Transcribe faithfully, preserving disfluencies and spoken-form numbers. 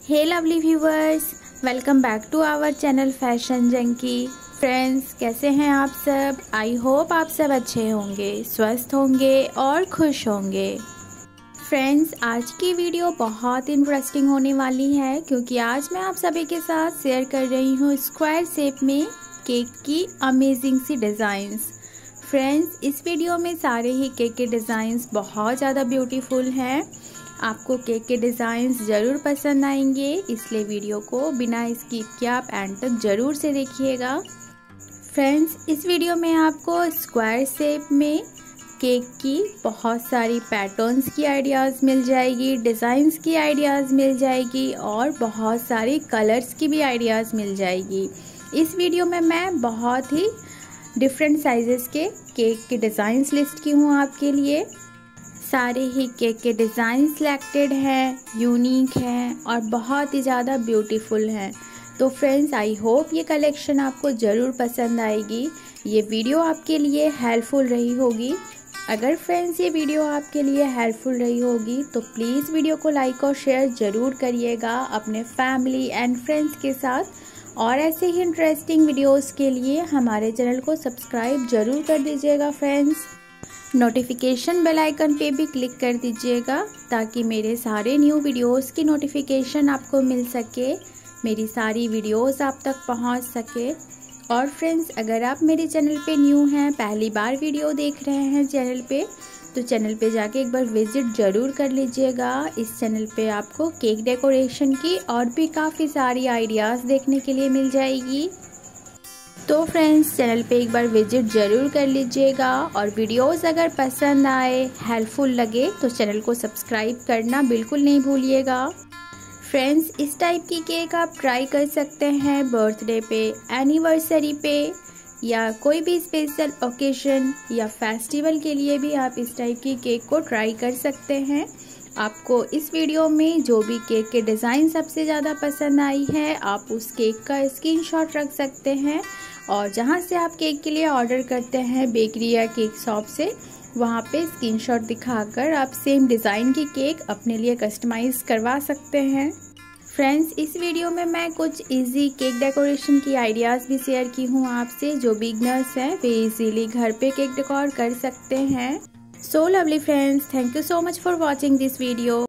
Hey lovely viewers, welcome back to our channel fashion junkie. Friends, कैसे हैं आप सब? आई होप आप सब अच्छे होंगे, स्वस्थ होंगे और खुश होंगे। फ्रेंड्स, आज की वीडियो बहुत इंटरेस्टिंग होने वाली है क्योंकि आज मैं आप सभी के साथ शेयर कर रही हूँ स्क्वायर शेप में केक की अमेजिंग सी डिज़ाइंस। फ्रेंड्स, इस वीडियो में सारे ही केक के डिज़ाइंस बहुत ज़्यादा ब्यूटीफुल हैं। आपको केक के डिज़ाइंस ज़रूर पसंद आएंगे, इसलिए वीडियो को बिना स्किप किए आप एंड तक ज़रूर से देखिएगा। फ्रेंड्स, इस वीडियो में आपको स्क्वायर शेप में केक की बहुत सारी पैटर्न्स की आइडियाज़ मिल जाएगी, डिज़ाइंस की आइडियाज़ मिल जाएगी और बहुत सारी कलर्स की भी आइडियाज़ मिल जाएगी। इस वीडियो में मैं बहुत ही डिफरेंट साइजेस के केक के डिज़ाइंस लिस्ट की हूँ आपके लिए। सारे ही केक के डिज़ाइन सिलेक्टेड हैं, यूनिक हैं और बहुत ही ज़्यादा ब्यूटीफुल हैं। तो फ्रेंड्स, आई होप ये कलेक्शन आपको ज़रूर पसंद आएगी। ये वीडियो आपके लिए हेल्पफुल रही होगी। अगर फ्रेंड्स ये वीडियो आपके लिए हेल्पफुल रही होगी तो प्लीज़ वीडियो को लाइक और शेयर ज़रूर करिएगा अपने फैमिली एंड फ्रेंड्स के साथ। और ऐसे ही इंटरेस्टिंग वीडियोस के लिए हमारे चैनल को सब्सक्राइब ज़रूर कर दीजिएगा। फ्रेंड्स, नोटिफिकेशन बेल आइकन पे भी क्लिक कर दीजिएगा ताकि मेरे सारे न्यू वीडियोस की नोटिफिकेशन आपको मिल सके, मेरी सारी वीडियोस आप तक पहुंच सके। और फ्रेंड्स, अगर आप मेरे चैनल पे न्यू हैं, पहली बार वीडियो देख रहे हैं चैनल पे, तो चैनल पे जाके एक बार विजिट ज़रूर कर लीजिएगा। इस चैनल पे आपको केक डेकोरेशन की और भी काफ़ी सारी आइडियाज़ देखने के लिए मिल जाएगी। तो फ्रेंड्स, चैनल पे एक बार विजिट ज़रूर कर लीजिएगा और वीडियोस अगर पसंद आए, हेल्पफुल लगे तो चैनल को सब्सक्राइब करना बिल्कुल नहीं भूलिएगा। फ्रेंड्स, इस टाइप की केक आप ट्राई कर सकते हैं बर्थडे पे, एनिवर्सरी पे या कोई भी स्पेशल ओकेजन या फेस्टिवल के लिए भी आप इस टाइप की केक को ट्राई कर सकते हैं। आपको इस वीडियो में जो भी केक के डिज़ाइन सबसे ज़्यादा पसंद आई है, आप उस केक का स्क्रीनशॉट रख सकते हैं और जहां से आप केक के लिए ऑर्डर करते हैं बेकरी या केक शॉप से, वहां पे स्क्रीनशॉट दिखाकर आप सेम डिज़ाइन की केक अपने लिए कस्टमाइज़ करवा सकते हैं। फ्रेंड्स, इस वीडियो में मैं कुछ इजी केक डेकोरेशन की आइडियाज़ भी शेयर की हूँ आपसे। जो बिगनर्स हैं वे इजीली घर पे केक डेकोर कर सकते हैं। So lovely friends, thank you so much for watching this video.